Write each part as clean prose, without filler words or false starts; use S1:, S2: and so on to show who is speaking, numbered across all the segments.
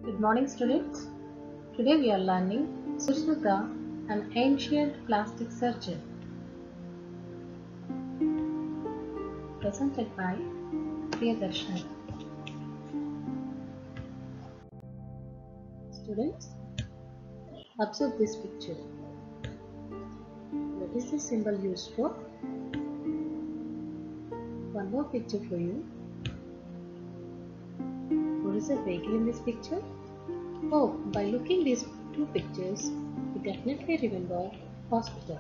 S1: Good morning, students. Today we are learning Sushruta, an ancient plastic surgeon, presented by Priyadarshini. Students, observe this picture. What is this symbol used for? One more picture for you. What is the vehicle in this picture? Oh, by looking these two pictures, you definitely remember hospital.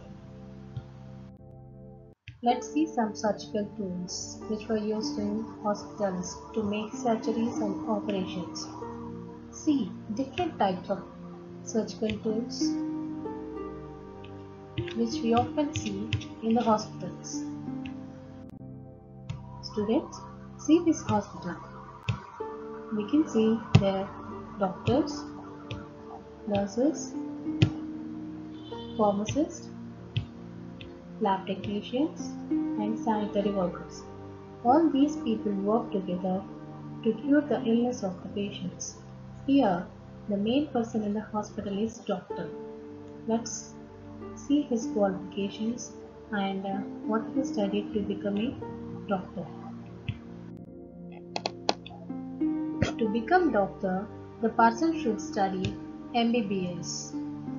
S1: Let's see some surgical tools which were used in hospitals to make surgeries and operations. See different types of surgical tools which we often see in the hospitals. Students, see this hospital. We can see there doctors, nurses, pharmacists, lab technicians and sanitary workers. All these people work together to cure the illness of the patients. Here, the main person in the hospital is doctor. Let's see his qualifications and what he studied to become a doctor. To become doctor, the person should study MBBS.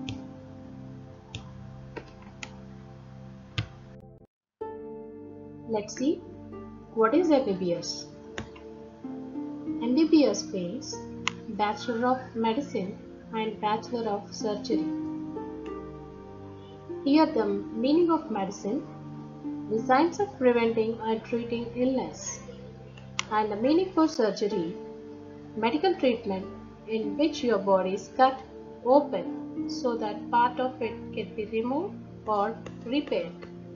S1: Let's see what is MBBS. MBBS means Bachelor of Medicine and Bachelor of Surgery. Here the meaning of medicine, the science of preventing and treating illness, and the meaning for surgery, medical treatment in which your body is cut open so that part of it can be removed or repaired.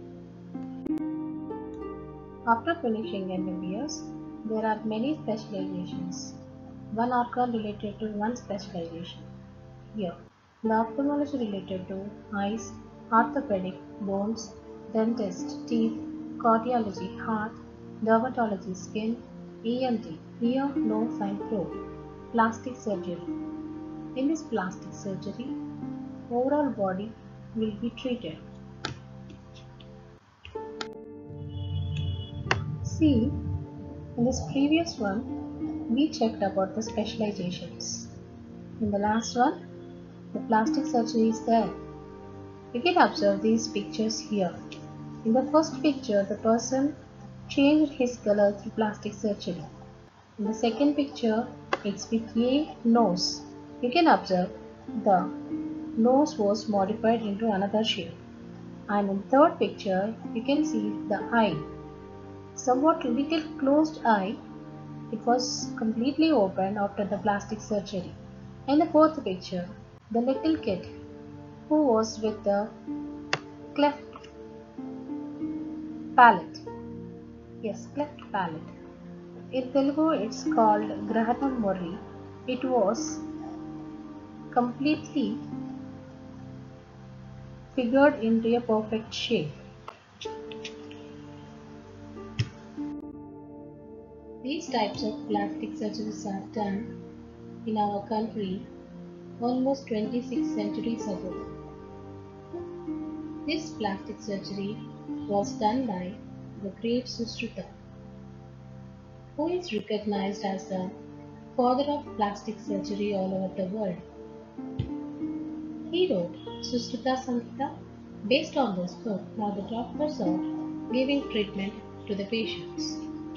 S1: After finishing MBBS, there are many specializations. One organ related to one specialization. Here, the ophthalmology related to eyes, orthopedic, bones, dentist, teeth, cardiology, heart, dermatology, skin, ENT, ear, nose and throat, plastic surgery. In this plastic surgery, overall body will be treated. See, in this previous one, we checked about the specializations. In the last one, the plastic surgery is there. You can observe these pictures here. In the first picture, the person changed his color through plastic surgery. In the second picture, it's with a nose. You can observe the nose was modified into another shape. And in the third picture, you can see the eye. Somewhat little closed eye. It was completely open after the plastic surgery. In the fourth picture, the little kid who was with the cleft palate. Yes, cleft palate. In Telugu, it's called Grahanam Morri. It was completely figured into a perfect shape. These types of plastic surgeries are done in our country almost 26 centuries ago. This plastic surgery was done by the great Sushruta, who is recognized as the father of plastic surgery all over the world. He wrote Sushruta Samhita. Based on this book, now the doctors are giving treatment to the patients.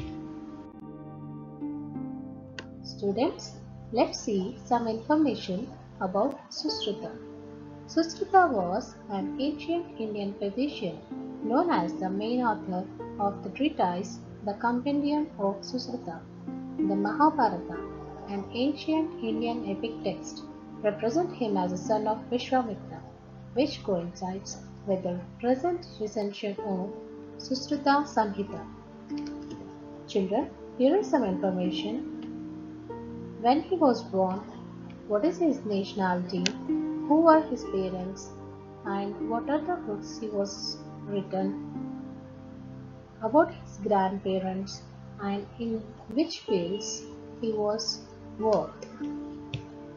S1: Students, let's see some information about Sushruta. Sushruta was an ancient Indian physician known as the main author of the treatise The Compendium of Sushruta. The Mahabharata, an ancient Indian epic text, represent him as a son of Vishwamitra, which coincides with the present recension of Sushruta Samhita. Children, here is some information. When he was born, what is his nationality, who were his parents, and what are the books he was written, about his grandparents, and in which fields he was worked.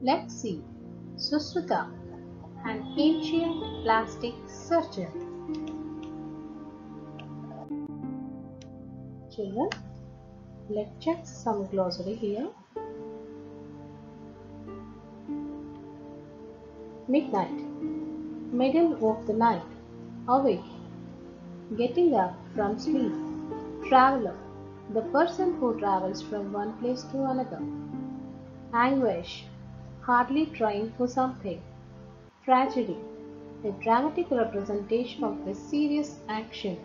S1: Let's see. Susruta, an ancient plastic surgeon. Children, let's check some glossary here. Midnight, middle of the night, awake, getting up from sleep. Traveler, the person who travels from one place to another. Anguish, hardly trying for something. Tragedy, a dramatic representation of a serious action.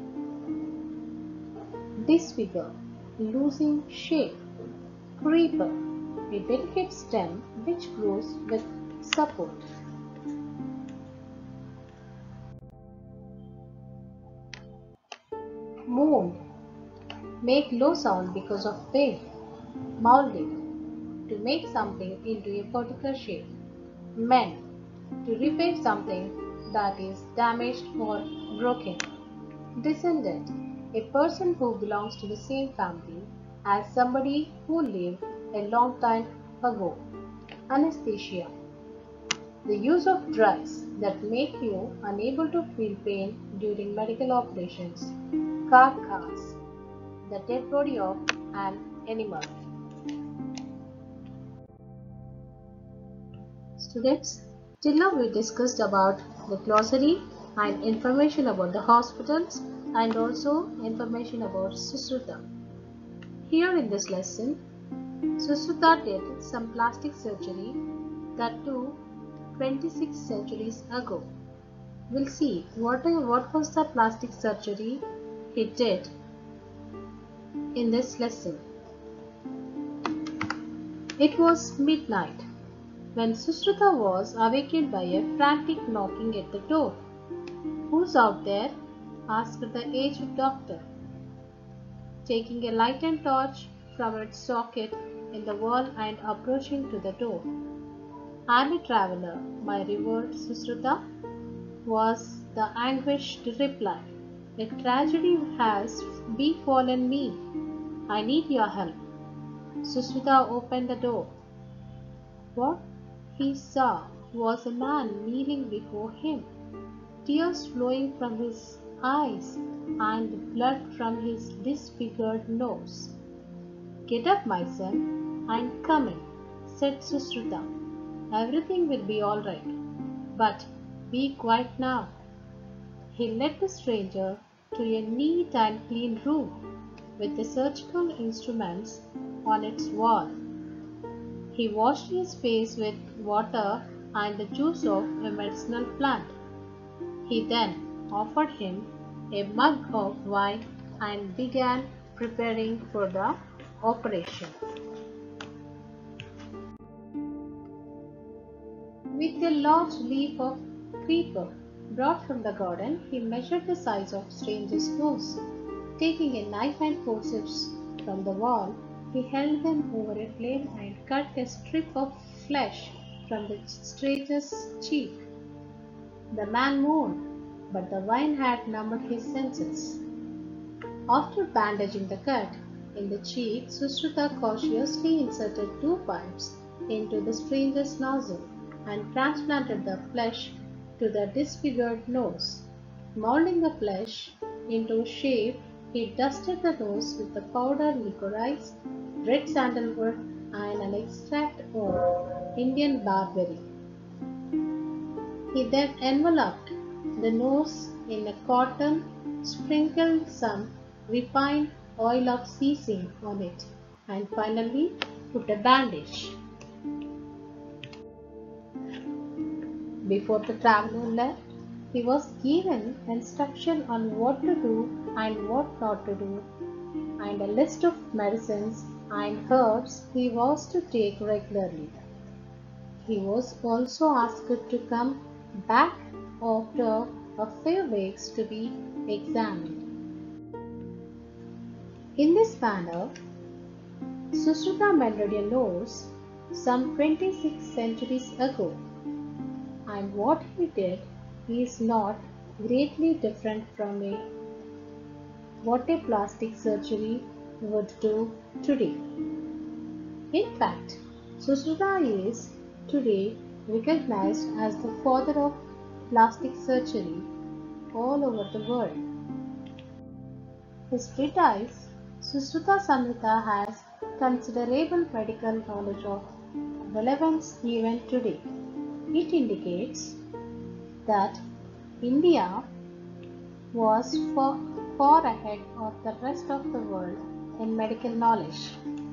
S1: Disfigure, losing shape. Creeper, a delicate stem which grows with support. Moan, make low sound because of pain. Molding, to make something into a particular shape. Mend, to repair something that is damaged or broken. Descendant, a person who belongs to the same family as somebody who lived a long time ago. Anesthesia, the use of drugs that make you unable to feel pain during medical operations. Carcass, the dead body of an animal. Students, till now we discussed about the glossary and information about the hospitals and also information about Susruta. Here in this lesson, Susruta did some plastic surgery that too 26 centuries ago. We'll see what was the plastic surgery he did in this lesson. It was midnight when Susruta was awakened by a frantic knocking at the door. "Who's out there?" asked the aged doctor, taking a lighted torch from its socket in the wall and approaching to the door. "I'm a traveler, my revered Susruta," was the anguished reply. "A tragedy has befallen me. I need your help." Susruta opened the door. What he saw was a man kneeling before him, tears flowing from his eyes and blood from his disfigured nose. "Get up, my son, I'm coming," said Susruta. "Everything will be all right, but be quiet now." He led the stranger to a neat and clean room with the surgical instruments on its wall. He washed his face with water and the juice of a medicinal plant. He then offered him a mug of wine and began preparing for the operation. With a large leaf of creeper brought from the garden, he measured the size of stranger's nose. Taking a knife and forceps from the wall, he held them over a flame and cut a strip of flesh from the stranger's cheek. The man moaned, but the wine had numbed his senses. After bandaging the cut in the cheek, Susruta cautiously inserted 2 pipes into the stranger's nostril and transplanted the flesh to the disfigured nose. Molding the flesh into shape, he dusted the nose with the powdered licorice, red sandalwood, and an extract of Indian barberry. He then enveloped the nose in a cotton, sprinkled some refined oil of sesame on it, and finally put a bandage. Before the traveler left, he was given instruction on what to do and what not to do, and a list of medicines and herbs he was to take regularly. He was also asked to come back after a few weeks to be examined. In this manner, Susruta mended a nose some 26 centuries ago, and what he did is not greatly different from what a plastic surgery would do today. In fact, Susruta is today recognized as the father of plastic surgery all over the world. His treatise, Susruta Samhita, has considerable medical knowledge of relevance even today. It indicates that India was far ahead of the rest of the world in medical knowledge.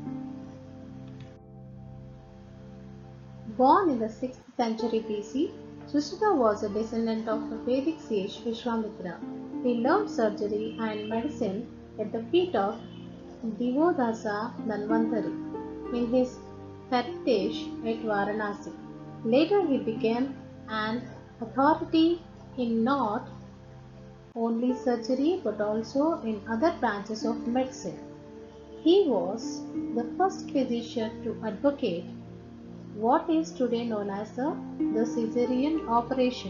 S1: Born in the 6th century BC, Sushruta was a descendant of the Vedic sage Vishwamitra. He learned surgery and medicine at the feet of Divodasa Dhanvantari in his heritage at Varanasi. Later he became an authority in not only surgery but also in other branches of medicine. He was the first physician to advocate what is today known as the caesarean operation.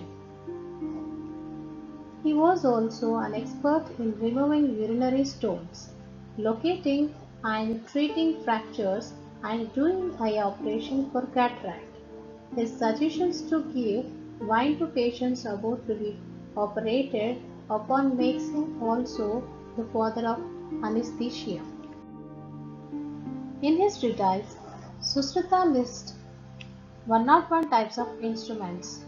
S1: He was also an expert in removing urinary stones, locating and treating fractures, and doing eye operation for cataract. His suggestions to give wine to patients about to be operated upon makes him also the father of anesthesia. In his treatise, Susruta lists 101 types of instruments.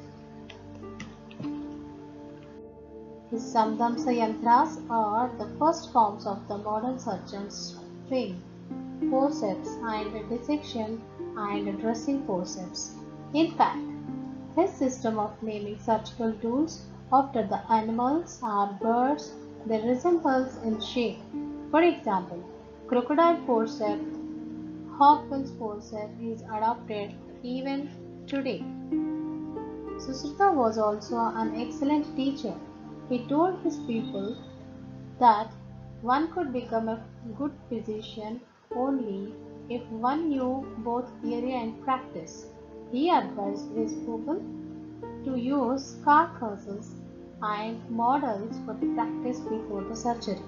S1: His Samdamsa Yantras are the first forms of the modern surgeon's string, forceps and dissection and dressing forceps. In fact, his system of naming surgical tools after the animals or birds they resembles in shape. For example, crocodile forceps, hawkbill's forceps is adopted even today. Susruta was also an excellent teacher. He told his people that one could become a good physician only if one knew both theory and practice. He advised his people to use carcasses and models for the practice before the surgery.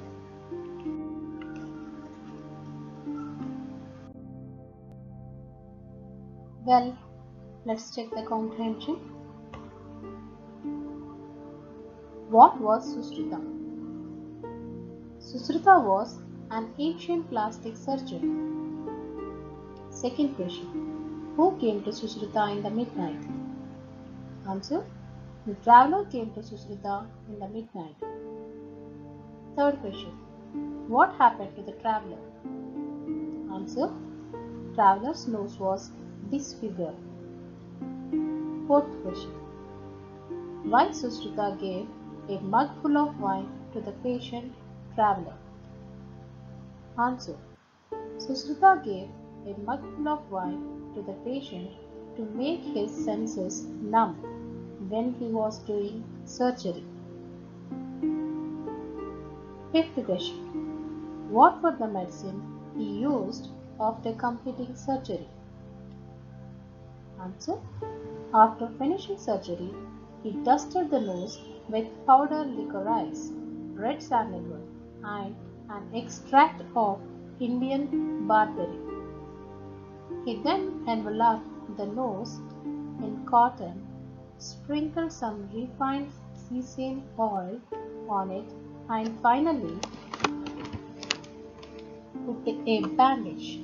S1: Well, let's check the comprehension. What was Susruta? Susruta was an ancient plastic surgeon. Second question. Who came to Susruta in the midnight? Answer. The traveler came to Susruta in the midnight. Third question. What happened to the traveler? Answer. Traveler's nose was disfigured. Fourth question. Why Susruta gave a mug full of wine to the patient traveler? Answer. Susruta gave a mug full of wine to the patient to make his senses numb when he was doing surgery. Fifth question. What were the medicine he used after completing surgery? Answer. After finishing surgery, he dusted the nose with powdered licorice, red sandalwood, and an extract of Indian barberry. He then enveloped the nose in cotton, sprinkled some refined sesame oil on it, and finally put a bandage.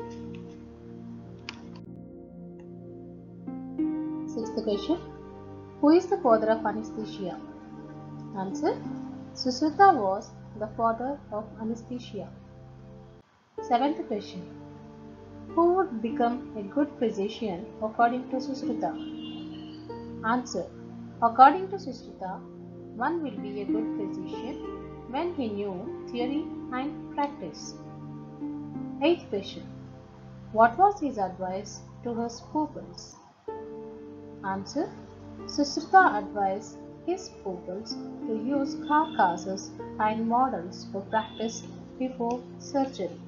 S1: Sixth question. Who is the father of anesthesia? Answer. Susruta was the father of anesthesia. Seventh question. Who would become a good physician according to Susruta? Answer. According to Susruta, one will be a good physician when he knew theory and practice. Eighth question. What was his advice to his pupils? Answer. Susruta advised his pupils to use carcasses and models for practice before surgery.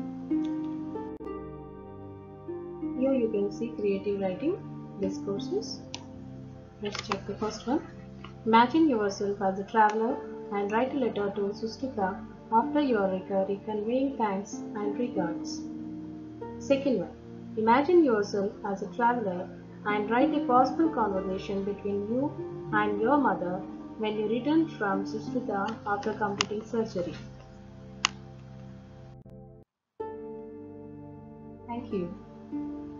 S1: Here you can see creative writing discourses. Let's check the first one. Imagine yourself as a traveler and write a letter to Susruta after your recovery conveying thanks and regards. Second one. Imagine yourself as a traveler and write a possible conversation between you and your mother when you return from Sustrita after completing surgery. Thank you.